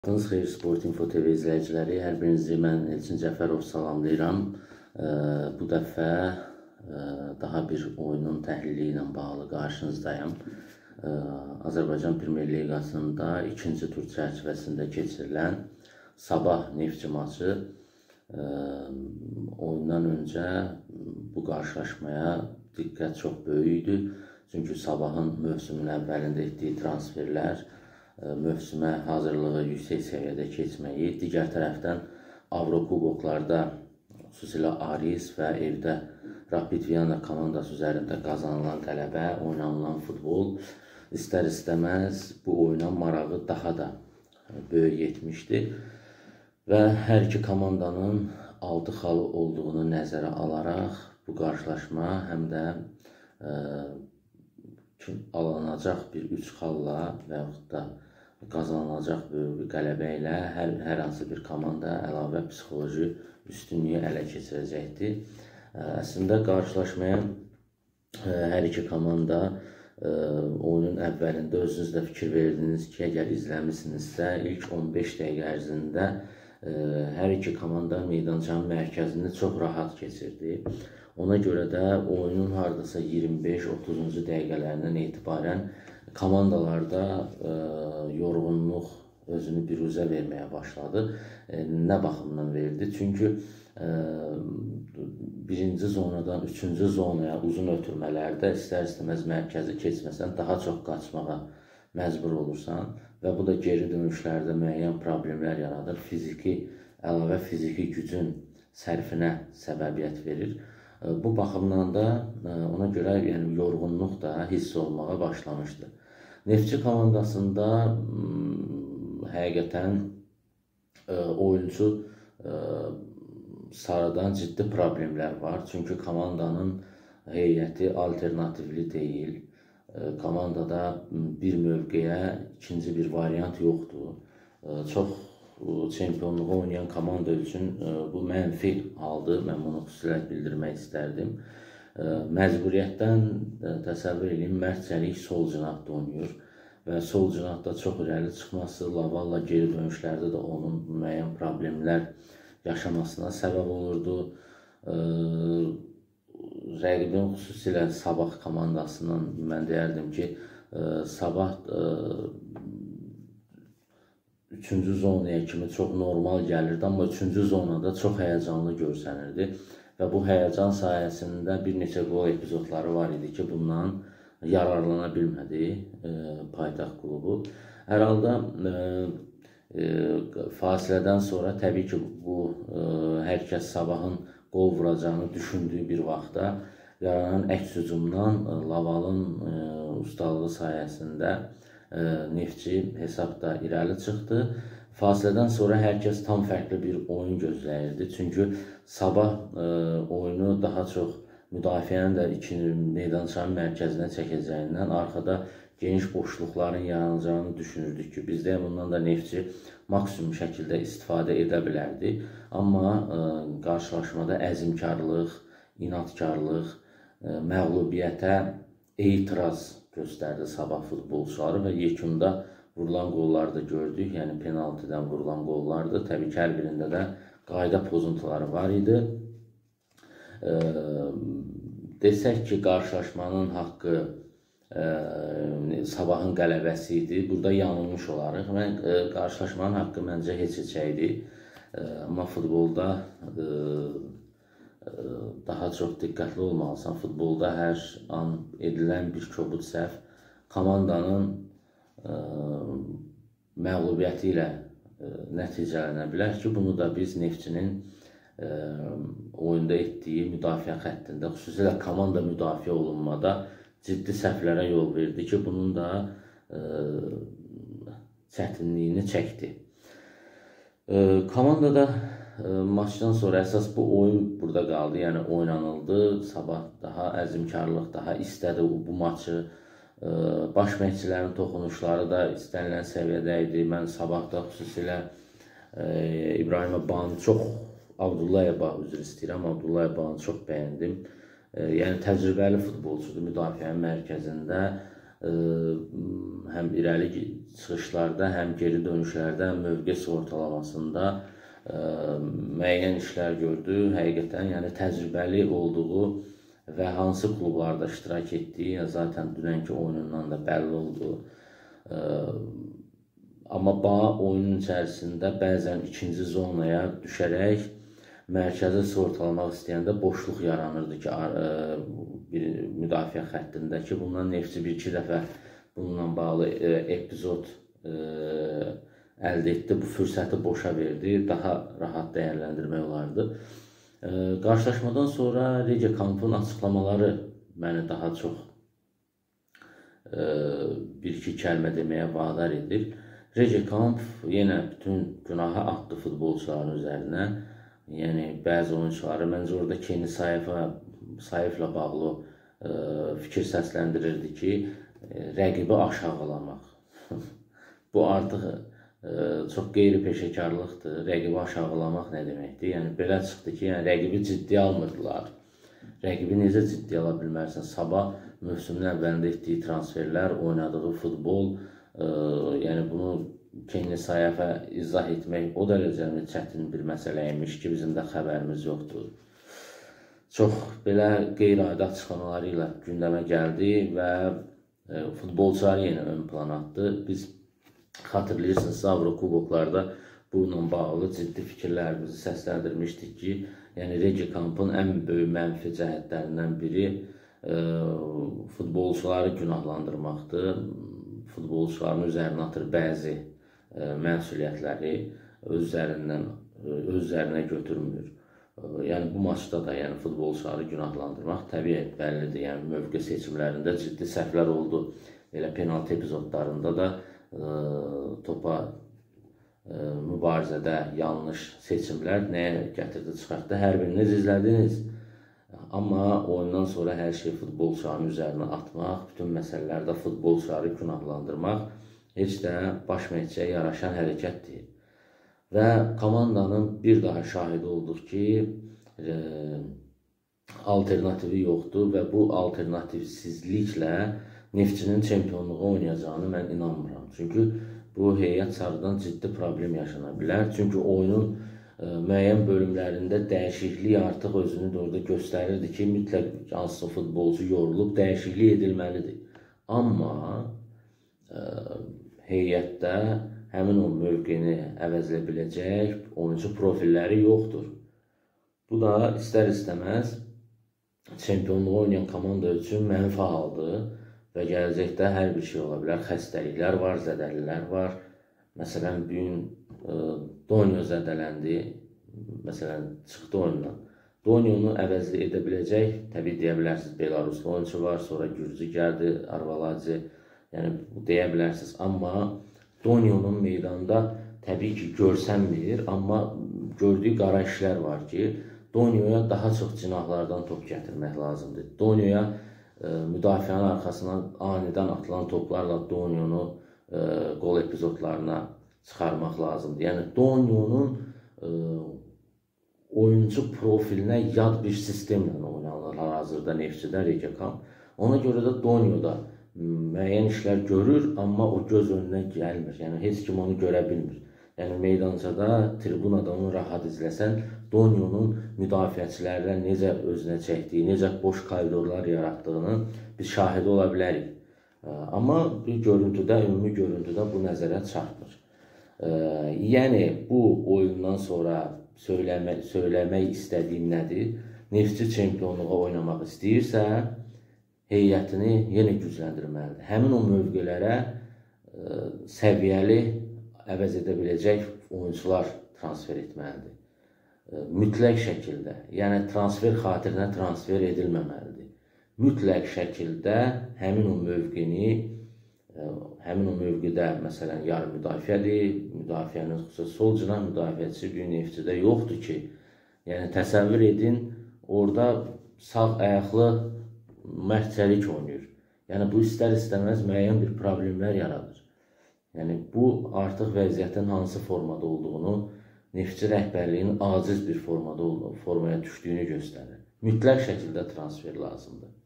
Vaxtınız xeyir, Sport Info TV izləyiciləri, hər birinizi mən Elçin Cəfərov salamlayıram. Bu dəfə daha bir oyunun təhlili ilə bağlı qarşınızdayım. Azərbaycan Premyer Liqasında ikinci tur çərçivəsində keçirilən Sabah Neftçi maçı. Oyundan öncə bu qarşılaşmaya diqqət çox böyük idi. Çünki Sabahın mövsümün əvvəlində etdiyi transferlər mövsümə hazırlığı yüksək səviyyədə keçməyi, digər tərəfdən Avrokuboklarda, xüsusilə Aris və evdə Rapid Viyana komandası üzərində qazanılan qələbə, oynanılan futbol istər-istəməz bu oyuna marağı daha da böyük etmişdi və hər iki komandanın 6 xalı olduğunu nəzərə alaraq bu qarşılaşma həm də alınacaq bir 3 xalla və yaxud da qazanılacaq böyük bir qələbə ilə hər hansı bir komanda əlavə psixoloji üstünlüyü ələ keçirəcəkdir. Əslində qarşılaşmaya hər iki komanda oyunun əvvəlində özünüz də fikir verdiniz ki, əgər izləmişsinizsə ilk 15 dəqiqə ərzində hər iki komanda meydançanın mərkəzini çox rahat keçirdi. Ona görə də oyunun hardasa 25-30-cu dəqiqələrindən etibarən komandalarda yorğunluq özünü biruzə verməyə başladı. Nə baxımdan verdi? Çünki birinci zonadan üçüncü zonaya uzun ötürmələrdə istər-istəməz mərkəzi keçməsən daha çox qaçmağa məcbur olursan və bu da geri dönüşlərdə müəyyən problemlər yaradır. Əlavə fiziki gücün sərfinə səbəbiyyət verir. Bu baxımdan da ona görə yorğunluq da hiss olmağa başlamışdı. Neftçi komandasında həqiqətən oyuncu sarıdan ciddi problemlər var. Çünki komandanın heyəti alternativli deyil. Komandada bir mövqeyə ikinci bir variant yoxdur. Çox çempionluğu oynayan komanda üçün bu mənfi haldır. Mən bunu xüsusilə bildirmək istərdim. Məcburiyyətdən təsəvvür edin, Mərd Çəlik sol cinahda oynayır və sol cinahda çox irəli çıxması, Lavalla geri dönüşlərdə də onun müəyyən problemlər yaşamasına səbəb olurdu. Rəqibin xüsusilə Sabah komandasının mən deyərdim ki, Sabah 3-cü zonaya kimi çox normal gəlirdi, amma 3-cü zonada çox həyəcanlı görsənirdi. Və bu həyəcan sayəsində bir neçə qol epizodları var idi ki, bundan yararlana bilmədi paytaxt klubu. Hər halda fasilədən sonra təbii ki, bu hər kəs Sabahın qol vuracağını düşündüyü bir vaxtda yaranan əks hücumdan Lavalın ustalığı sayəsində Neftçi hesabda irəli çıxdı. Fasilədən sonra hər kəs tam fərqli bir oyun gözləyirdi. Çünki Sabah oyunu daha çox müdafiənin də meydançanın mərkəzinə çəkəcəyindən arxada geniş boşluqların yaranacağını düşünürdük ki, bizdə bundan da Neftçi maksimum şəkildə istifadə edə bilərdi. Amma qarşılaşmada əzmkarlıq, inadkarlıq, məğlubiyyətə etiraz göstərdi Sabah futbolçuları və yekunda vurulan qolları da gördük. Yəni penaltıdan vurulan qollardı. Təbii ki, hər birində də qayda pozuntuları var idi. Desək ki, qarşılaşmanın haqqı Sabahın qələbəsi idi. Burada yanılmış olarıq. Qarşılaşmanın haqqı məncə heç-heçəydi. Amma futbolda daha çox diqqətli olmalısan. Futbolda hər an edilən bir kobud səhv komandanın məğlubiyyəti ilə nəticələnə bilər ki, bunu da biz Neftçinin oyunda etdiyi müdafiə xəttində, xüsusilə komanda müdafiə olunmada ciddi səhvlərə yol verdi ki, bunun da çətinliyini çəkdi. Komandada maçdan sonra əsas bu oyun burada qaldı, yəni oynanıldı. Sabah daha əzmkarlıq, daha istədi bu maçı. Baş məşqçilərin toxunuşları da istənilən səviyyədə idi. Mən Sabahda xüsusilə İbrahim Abbanı çox, Abdullayev üzr istəyirəm, Abdullayev çox bəyəndim. Yəni təcrübəli futbolçudur müdafiənin mərkəzində. həm irəli çıxışlarda, həm geri dönüşlərdə, həm mövqe sığortalamasında müəyyən işlər gördü. Həqiqətən, yəni təcrübəli olduğu və hansı klublarda iştirak etdiyi zaten dünənki oyunundan da bəlli oldu. Amma oyunun içərisində bəzən ikinci zonaya düşərək mərkəzi sığortalamaq istəyəndə boşluq yaranırdı ki, bir müdafiə xəttində ki, bundan Neftçi bir-iki dəfə bununla bağlı epizod əldə etdi, bu fürsəti boşa verdi, daha rahat dəyərləndirmək olardı. Qarşılaşmadan sonra Rege Kampın açıqlamaları məni daha çox bir-iki kəlmə deməyə vadar edir. Rege Kamp yenə bütün günahı atdı futbolçuların üzərinə. Yəni, bəzi oyuncuları, məncə orada Kenny Sayeflə bağlı fikir səsləndirirdi ki, rəqibi aşağılamaq. Bu artıq çox qeyri-peşəkarlıqdır. Rəqibi aşağılamaq nə deməkdir? Yəni, belə çıxdı ki, rəqibi ciddiyə almırdılar. Rəqibi necə ciddiyə ala bilmərsən? Sabah mövsümün əvvəlində etdiyi transferlər, oynadığı futbol, yəni bunu Kenny Sayefə izah etmək o dərəcə çətin bir məsələ imiş ki, bizim də xəbərimiz yoxdur. Çox belə qeyri-adi açıqlamaları ilə gündəmə gəldi və futbolçuları yenə ön plan atdı. Biz xatırlayırsınız, Avrokuboklarda bununla bağlı ciddi fikirlərimizi səsləndirmişdik ki, yəni Rege Kampın ən böyük mənfi cəhətlərindən biri futbolçuları günahlandırmaqdır. Futbolçuların üzərinə atır bəzi məsuliyyətləri özlərinə götürmür. Yəni bu maçda da futbolçuları günahlandırmaq təbii bəllidir. Yəni mövqe seçimlərində ciddi səhvlər oldu. Elə penaltı epizodlarında da topa mübarizədə yanlış seçimlər nəyə gətirdi, çıxartdı. Hər biriniz izlədiniz. Amma oyundan sonra hər şey futbolçuların üzərinə atmaq, bütün məsələlərdə futbolçuları günahlandırmaq heç də baş məşqçiyə yaraşan hərəkətdir. Və komandanın bir daha şahidi olduq ki, alternativi yoxdur və bu alternativsizliklə Neftçinin çempionluğu oynayacağını mən inanmıram. Çünki bu heyət sarıdan ciddi problem yaşana bilər. Çünki oyunun müəyyən bölümlərində dəyişiklik artıq özünü orada göstərirdi ki, mütləq hansısa futbolcu yorulub dəyişiklik edilməlidir. Amma heyətdə həmin o mövqeni əvəzlə biləcək oyuncu profilləri yoxdur. Bu da istər-istəməz çempionluğu oynayan komanda üçün mənfi haldır və gələcəkdə hər bir şey ola bilər. Xəstəliklər var, zədəlilər var. Məsələn, bu gün Donio zədələndi, məsələn, çıxdı oyundan. Donionu əvəzli edə biləcək, təbii deyə bilərsiniz, Belaruslu oyuncu var, sonra Gürcü gəldi, Arvaladze, yəni deyə bilərsiniz. Amma Donionun meydanda təbii ki, görsənmir, amma gördüyü qara işlər var ki, Donioya daha çox cinahlardan top gətirmək lazımdır. Donioya müdafiənin arxasından anidən atılan toplarla Donionu qol epizodlarına çıxarmaq lazımdır. Yəni, Donionun oyuncu profilinə yad bir sistemlə oynanır hazırda Neftçidə Rege Kamp. Ona görə də Donioda müəyyən işlər görür, amma o göz önünə gəlmir. Yəni, heç kim onu görə bilmir. Yəni, meydancada, tribunada onu rahat izləsən, Donionun müdafiəçilərlə necə özünə çəkdiyi, necə boş koridorlar yaratdığını biz şahidi ola bilərik. Amma bir görüntüdə, ümumi görüntüdə bu nəzərə çarpmır. Yəni, bu oyundan sonra söyləmək istədiyim nədir? Neftçi çempionluğa oynamaq istəyirsə, heyətini yenə gücləndirməlidir. Həmin o mövqelərə səviyyəli əvəz edə biləcək oyuncular transfer etməlidir. Mütləq şəkildə, yəni transfer xatirinə transfer edilməməlidir. Mütləq şəkildə həmin o mövqeni, həmin o mövqedə, məsələn, yarı müdafiədir, müdafiənin xüsusi sol cinah müdafiəçisi bir Neftçidə yoxdur ki, yəni təsəvvür edin, orada sağ ayaqlı Mərdçəlik oynayır. Yəni, bu istər-istəməz müəyyən bir problemlər yaradır. Yəni, bu artıq vəziyyətin hansı formada olduğunu, Neftçi rəhbərliyinin aciz bir formaya düşdüyünü göstərir. Mütləq şəkildə transfer lazımdır.